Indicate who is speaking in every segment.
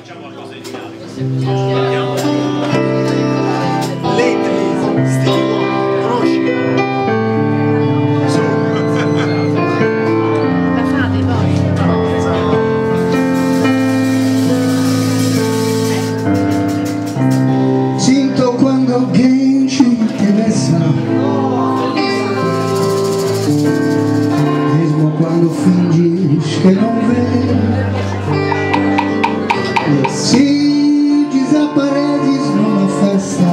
Speaker 1: facciamo qualcosa di finale.
Speaker 2: Lately, Stevie Wonder, conosci?
Speaker 3: La fate poi?
Speaker 4: Sinto quando alguém te interessa, mesmo quando finges que não vê. Se desapareces numa festa,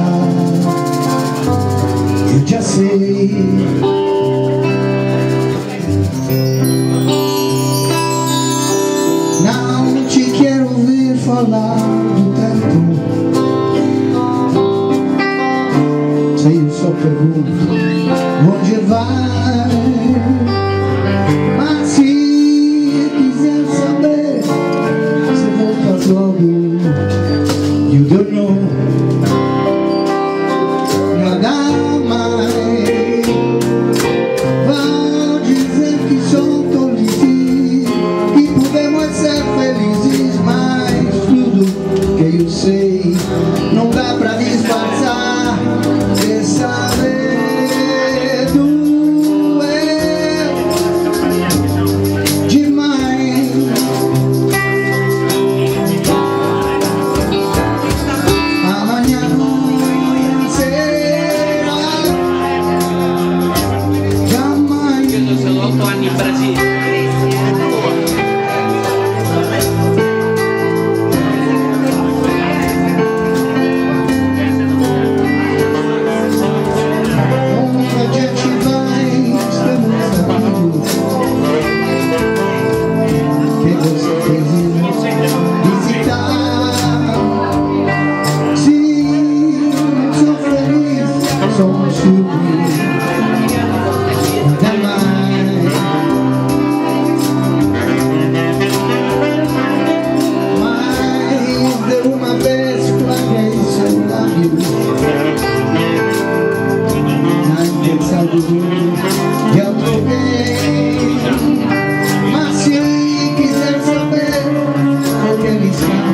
Speaker 4: eu já sei. Não te quero ouvir falar do tempo. Sei, eu só pergunto onde vai. Mas se quiser saber, se voltas logo, you don't know. Nada mais vão dizer que sou tolice, que podemos ser felizes, mas tudo que eu sei não dá pra disfarçar. Saber doer demais. Amanhã será jamais.
Speaker 5: Io sono 8 anni in Brasile.
Speaker 4: Somos felizes, nada mais. Mas de uma vez plaguei seu lábio na intenção de alguém. Mas se quiser saber, eu quero estar.